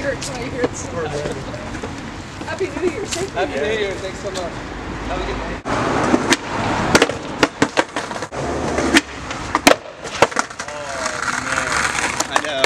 hurts when I hear it. Happy New Year. Happy New Year. Thanks so much. Have a good night. Oh, man. I know.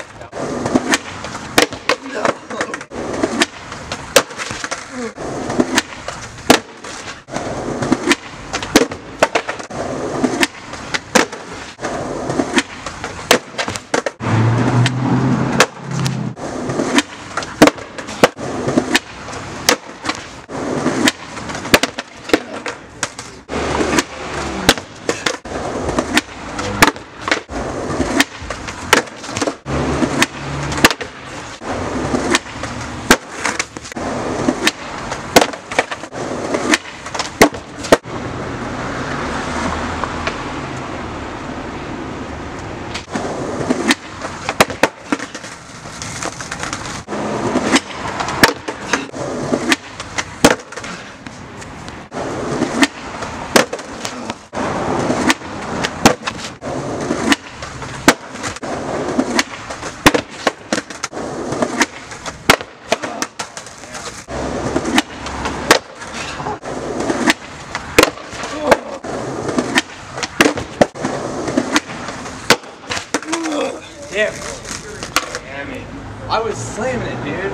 Damn it. I was slamming it, dude.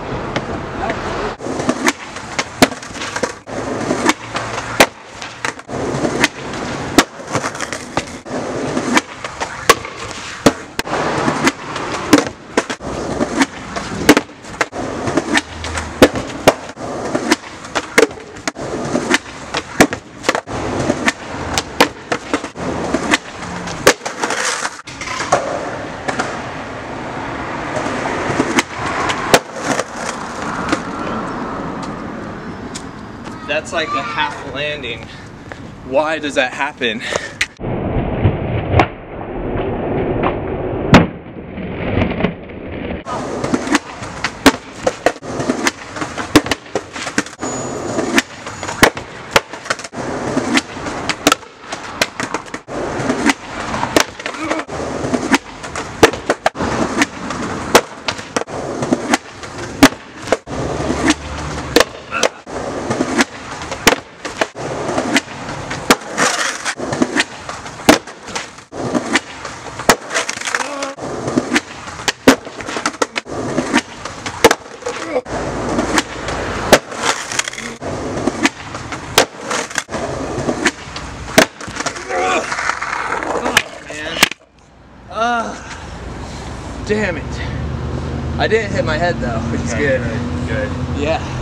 That's like a half landing. Why does that happen? Damn it. I didn't hit my head though, which is good. Good. Yeah.